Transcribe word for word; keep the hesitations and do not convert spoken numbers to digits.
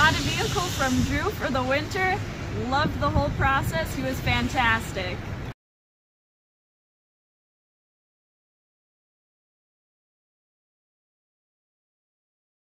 bought a vehicle from Drew for the winter. Loved the whole process. He was fantastic.